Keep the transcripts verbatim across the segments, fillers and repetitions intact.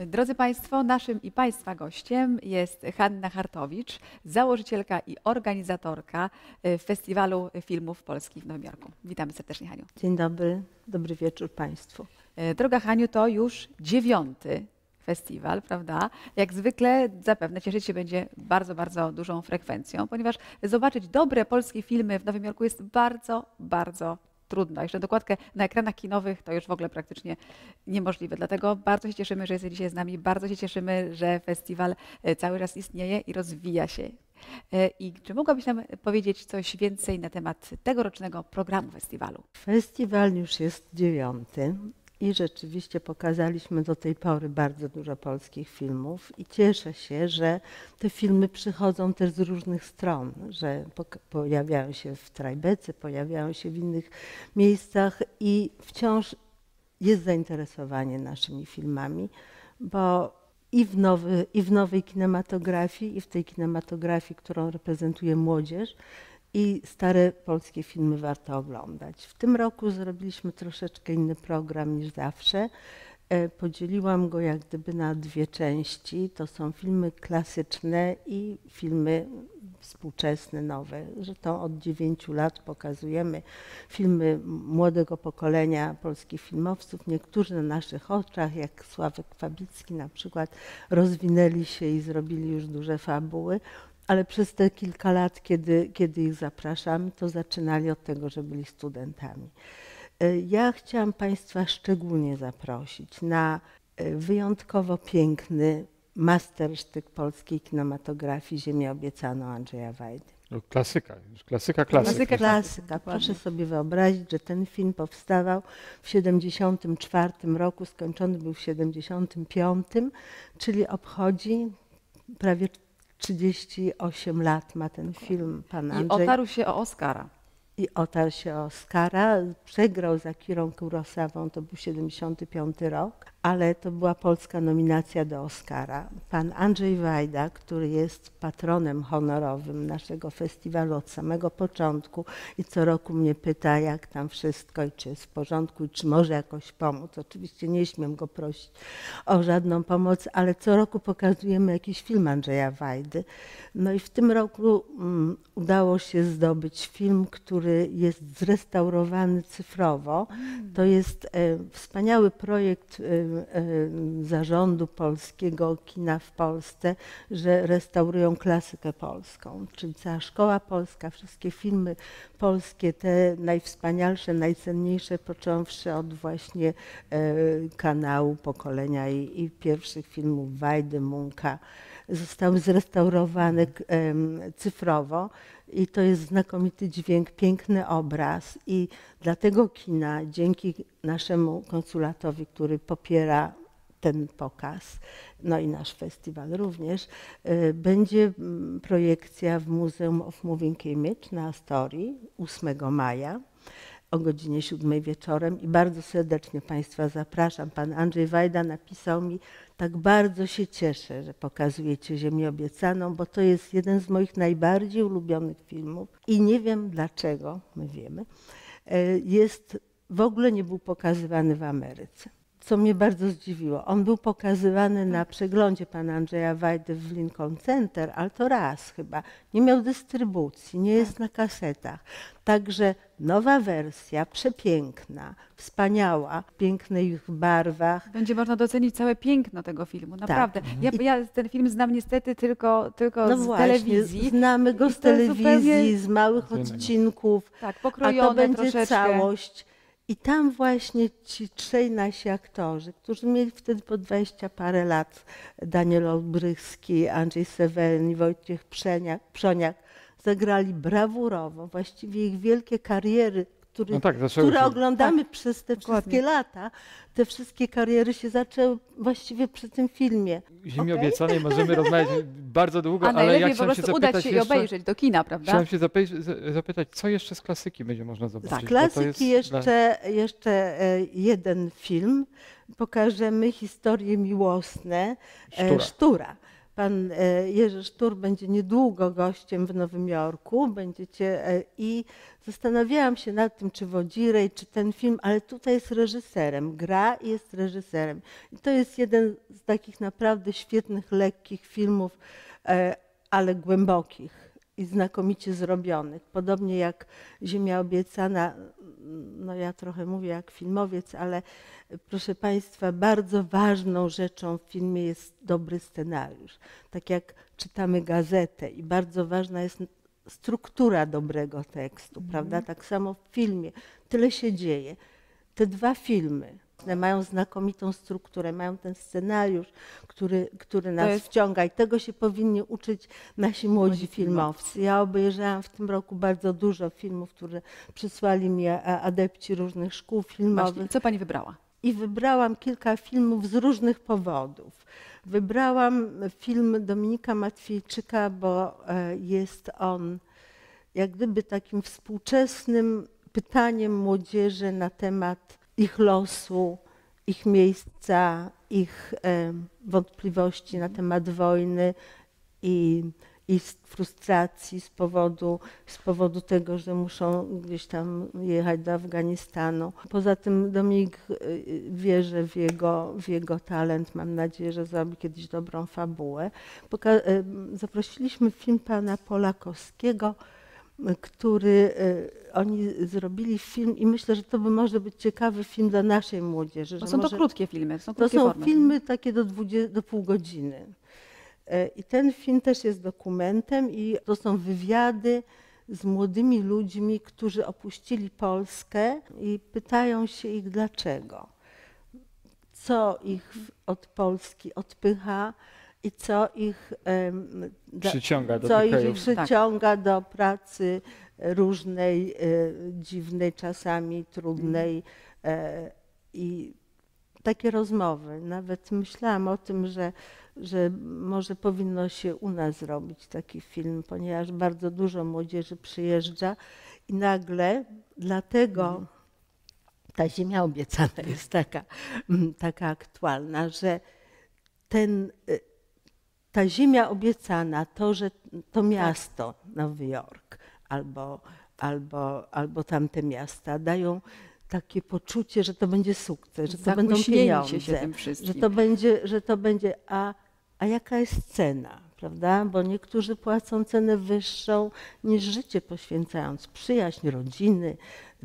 Drodzy Państwo, naszym i Państwa gościem jest Hanna Hartowicz, założycielka i organizatorka Festiwalu Filmów Polskich w Nowym Jorku. Witamy serdecznie, Haniu. Dzień dobry, dobry wieczór Państwu. Droga Haniu, to już dziewiąty festiwal, prawda? Jak zwykle zapewne cieszyć się będzie bardzo, bardzo dużą frekwencją, ponieważ zobaczyć dobre polskie filmy w Nowym Jorku jest bardzo, bardzo trudno. Jeszcze dokładkę na ekranach kinowych to już w ogóle praktycznie niemożliwe. Dlatego bardzo się cieszymy, że jesteś dzisiaj z nami. Bardzo się cieszymy, że festiwal cały czas istnieje i rozwija się. I czy mogłabyś nam powiedzieć coś więcej na temat tegorocznego programu festiwalu? Festiwal już jest dziewiąty i rzeczywiście pokazaliśmy do tej pory bardzo dużo polskich filmów i cieszę się, że te filmy przychodzą też z różnych stron, że pojawiają się w Trajbece, pojawiają się w innych miejscach i wciąż jest zainteresowanie naszymi filmami, bo i w, nowy, i w nowej kinematografii, i w tej kinematografii, którą reprezentuje młodzież, i stare polskie filmy warto oglądać. W tym roku zrobiliśmy troszeczkę inny program niż zawsze. Podzieliłam go jak gdyby na dwie części. To są filmy klasyczne i filmy współczesne, nowe. Zresztą od dziewięciu lat pokazujemy filmy młodego pokolenia polskich filmowców. Niektórzy na naszych oczach, jak Sławek Fabicki na przykład, rozwinęli się i zrobili już duże fabuły. Ale przez te kilka lat, kiedy, kiedy ich zapraszamy, to zaczynali od tego, że byli studentami. Ja chciałam Państwa szczególnie zaprosić na wyjątkowo piękny mastersztyk polskiej kinematografii Ziemię obiecaną Andrzeja Wajdy. No, klasyka, już klasyka, klasyka. Klasyka, klasyka. Proszę sobie wyobrazić, że ten film powstawał w siedemdziesiątym czwartym roku, skończony był w siedemdziesiątym piątym, czyli obchodzi prawie trzydzieści osiem lat ma ten film pan Andrzej. I otarł się o Oscara. I otarł się o Oscara. Przegrał z Akirą Kurosawą, to był siedemdziesiąty piąty rok, ale to była polska nominacja do Oscara. Pan Andrzej Wajda, który jest patronem honorowym naszego festiwalu od samego początku i co roku mnie pyta, jak tam wszystko i czy jest w porządku i czy może jakoś pomóc. Oczywiście nie śmiem go prosić o żadną pomoc, ale co roku pokazujemy jakiś film Andrzeja Wajdy. No i w tym roku um, udało się zdobyć film, który jest zrestaurowany cyfrowo. To jest e, wspaniały projekt e, Zarządu Polskiego Kina w Polsce, że restaurują klasykę polską, czyli cała szkoła polska, wszystkie filmy polskie, te najwspanialsze, najcenniejsze, począwszy od właśnie e, kanału Pokolenia i, i pierwszych filmów Wajdy, Munka, zostały zrestaurowane e, cyfrowo. I to jest znakomity dźwięk, piękny obraz i dla tego kina, dzięki naszemu konsulatowi, który popiera ten pokaz, no i nasz festiwal również, będzie projekcja w Muzeum of Moving Image na Astorii ósmego maja o godzinie siódmej wieczorem i bardzo serdecznie Państwa zapraszam. Pan Andrzej Wajda napisał mi: tak bardzo się cieszę, że pokazujecie Ziemię obiecaną, bo to jest jeden z moich najbardziej ulubionych filmów i nie wiem dlaczego, my wiemy, jest, w ogóle nie był pokazywany w Ameryce. Co mnie bardzo zdziwiło. On był pokazywany na przeglądzie pana Andrzeja Wajdy w Lincoln Center, ale to raz chyba. Nie miał dystrybucji, nie jest na kasetach. Także nowa wersja, przepiękna, wspaniała, w pięknych barwach. Będzie można docenić całe piękno tego filmu, naprawdę. Tak. Ja, ja ten film znam niestety tylko, tylko no z właśnie, telewizji. Znamy go z telewizji, zupełnie... z małych odcinków, tak, pokrojone a to będzie troszeczkę. całość. I tam właśnie ci trzej nasi aktorzy, którzy mieli wtedy po dwadzieścia parę lat, Daniel Olbrychski, Andrzej Seweryn i Wojciech Przeniak, Przoniak, zagrali brawurowo, właściwie ich wielkie kariery, który, no tak, które się. oglądamy tak, przez te dokładnie. wszystkie lata, te wszystkie kariery się zaczęły właściwie przy tym filmie. Ziemi okay? obiecanej możemy rozmawiać bardzo długo, A ale ja po chciałem się prostu zapytać udać się jeszcze, i obejrzeć do kina, prawda? Chciałem się zapytać, co jeszcze z klasyki będzie można zobaczyć? Z klasyki jeszcze, dla... jeszcze jeden film. Pokażemy historie miłosne Sztura. Sztura. Pan Jerzy Sztur będzie niedługo gościem w Nowym Jorku. Będziecie i zastanawiałam się nad tym, czy Wodzirej, czy ten film, ale tutaj jest reżyserem, gra i jest reżyserem. I to jest jeden z takich naprawdę świetnych, lekkich filmów, ale głębokich i znakomicie zrobionych. Podobnie jak Ziemia obiecana, no ja trochę mówię jak filmowiec, ale proszę Państwa, bardzo ważną rzeczą w filmie jest dobry scenariusz. Tak jak czytamy gazetę i bardzo ważna jest struktura dobrego tekstu, mm. prawda? Tak samo w filmie. Tyle się dzieje. Te dwa filmy mają znakomitą strukturę, mają ten scenariusz, który, który nas jest... wciąga i tego się powinni uczyć nasi młodzi, młodzi filmowcy. Ja obejrzałam w tym roku bardzo dużo filmów, które przysłali mi adepci różnych szkół filmowych. Właśnie. Co pani wybrała? I wybrałam kilka filmów z różnych powodów. Wybrałam film Dominika Matwiejczyka, bo jest on jak gdyby takim współczesnym pytaniem młodzieży na temat ich losu, ich miejsca, ich e, wątpliwości na temat wojny i, i frustracji z powodu, z powodu tego, że muszą gdzieś tam jechać do Afganistanu. Poza tym Dominik wierzę w jego, w jego talent. Mam nadzieję, że zrobi kiedyś dobrą fabułę. Poka- zaprosiliśmy film pana Polakowskiego, który oni zrobili film i myślę, że to by może być ciekawy film dla naszej młodzieży. Bo są może, to krótkie filmy, są to krótkie są formy. filmy takie do, dwudziestu, do pół godziny. I ten film też jest dokumentem i to są wywiady z młodymi ludźmi, którzy opuścili Polskę i pytają się ich dlaczego. Co ich od Polski odpycha i co ich um, przyciąga, do, co tych ich krajów. przyciąga tak. do pracy różnej, e, dziwnej, czasami trudnej e, i takie rozmowy. Nawet myślałam o tym, że, że może powinno się u nas zrobić taki film, ponieważ bardzo dużo młodzieży przyjeżdża i nagle dlatego mhm. ta Ziemia obiecana jest taka, taka aktualna, że ten ta ziemia obiecana, to, że to miasto, Nowy Jork albo, albo, albo tamte miasta dają takie poczucie, że to będzie sukces, że to będą pieniądze, się tym wszystkim. że to będzie, że to będzie, a, a jaka jest cena, prawda? Bo niektórzy płacą cenę wyższą niż życie, poświęcając przyjaźń, rodziny,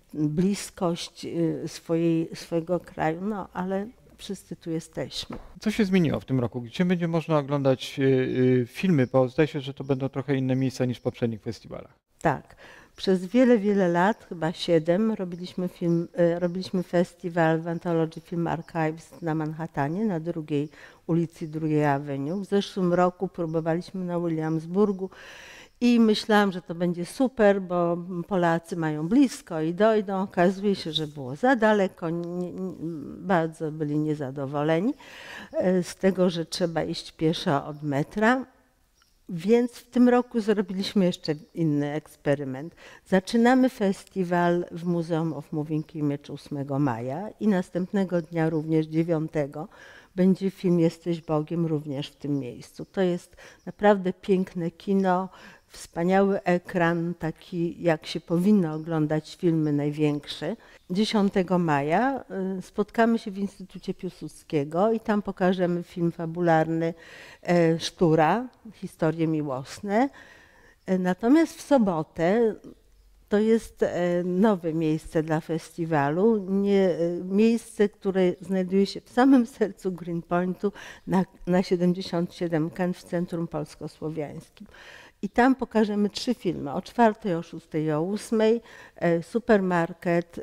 bliskość swojej, swojego kraju, no ale wszyscy tu jesteśmy. Co się zmieniło w tym roku? Gdzie będzie można oglądać y, y, filmy? Bo zdaje się, że to będą trochę inne miejsca niż w poprzednich festiwalach. Tak. Przez wiele, wiele lat, chyba siedem, robiliśmy, film, y, robiliśmy festiwal w Anthology Film Archives na Manhattanie, na drugiej ulicy drugiej Avenue. W zeszłym roku próbowaliśmy na Williamsburgu i myślałam, że to będzie super, bo Polacy mają blisko i dojdą. Okazuje się, że było za daleko, nie, nie, bardzo byli niezadowoleni z tego, że trzeba iść pieszo od metra. Więc w tym roku zrobiliśmy jeszcze inny eksperyment. Zaczynamy festiwal w Museum of Moving Image ósmego maja i następnego dnia, również dziewiątego, będzie film Jesteś Bogiem również w tym miejscu. To jest naprawdę piękne kino, wspaniały ekran, taki jak się powinno oglądać filmy największe. dziesiątego maja spotkamy się w Instytucie Piłsudskiego i tam pokażemy film fabularny Sztura, Historie miłosne. Natomiast w sobotę to jest nowe miejsce dla festiwalu, nie, miejsce, które znajduje się w samym sercu Greenpointu na, na siedemdziesiąt siedem Kent w Centrum Polsko-Słowiańskim. I tam pokażemy trzy filmy, o czwartej, o szóstej i o ósmej. Supermarket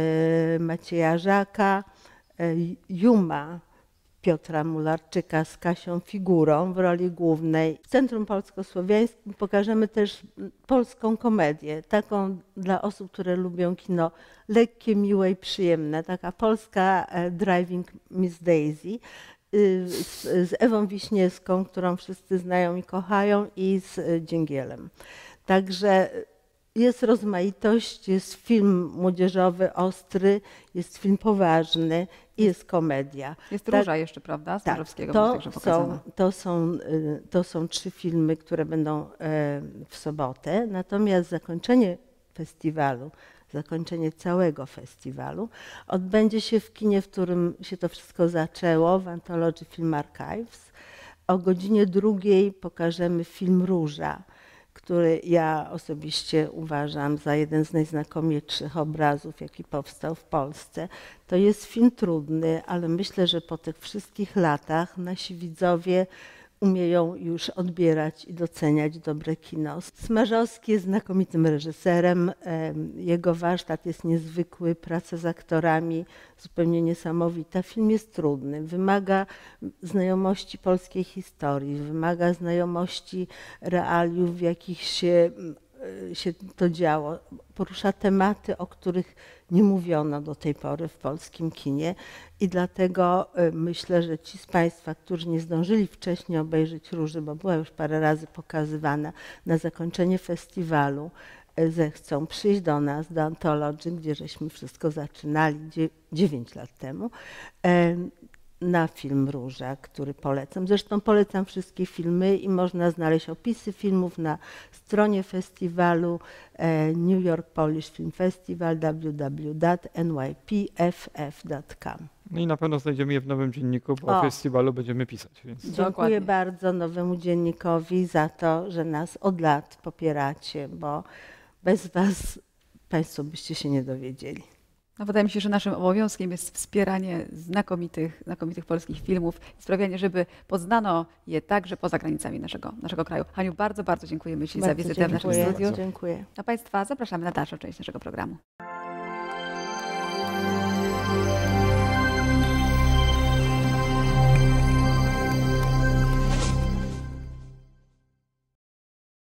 Macieja Żaka, Juma Piotra Mularczyka z Kasią Figurą w roli głównej. W Centrum Polsko-Słowiańskim pokażemy też polską komedię, taką dla osób, które lubią kino lekkie, miłe i przyjemne. Taka polska Driving Miss Daisy. Z, z Ewą Wiśniewską, którą wszyscy znają i kochają, i z Dzięgielem. Także jest rozmaitość, jest film młodzieżowy, ostry, jest film poważny i jest komedia. Jest Tak- Róża jeszcze, prawda? Tak, Smarzowskiego będzie to także są, pokazana. to, są, y, to są trzy filmy, które będą e, w sobotę, natomiast zakończenie festiwalu, zakończenie całego festiwalu odbędzie się w kinie, w którym się to wszystko zaczęło, w Anthology Film Archives. O godzinie drugiej pokażemy film Róża, który ja osobiście uważam za jeden z najznakomitszych obrazów, jaki powstał w Polsce. To jest film trudny, ale myślę, że po tych wszystkich latach nasi widzowie umieją już odbierać i doceniać dobre kino. Smarzowski jest znakomitym reżyserem, em, jego warsztat jest niezwykły, praca z aktorami zupełnie niesamowita. Film jest trudny, wymaga znajomości polskiej historii, wymaga znajomości realiów, w jakich się, e, się to działo. Porusza tematy, o których nie mówiono do tej pory w polskim kinie i dlatego e, myślę, że ci z Państwa, którzy nie zdążyli wcześniej obejrzeć Róży, bo była już parę razy pokazywana, na zakończenie festiwalu e, zechcą przyjść do nas, do Anthology, gdzie żeśmy wszystko zaczynali dziewięć lat temu, e, na film Róża, który polecam. Zresztą polecam wszystkie filmy i można znaleźć opisy filmów na stronie festiwalu e, New York Polish Film Festival w w w kropka n y p f f kropka com. No i na pewno znajdziemy je w nowym dzienniku, bo o O. festiwalu będziemy pisać. Więc... Dziękuję Dokładnie. bardzo nowemu dziennikowi za to, że nas od lat popieracie, bo bez Was Państwo byście się nie dowiedzieli. No, wydaje mi się, że naszym obowiązkiem jest wspieranie znakomitych, znakomitych polskich filmów i sprawianie, żeby poznano je także poza granicami naszego, naszego kraju. Haniu, bardzo, bardzo dziękujemy Ci za Bardzo wizytę w naszym dziękuję. studiu. Dziękuję. A Państwa zapraszamy na dalszą część naszego programu.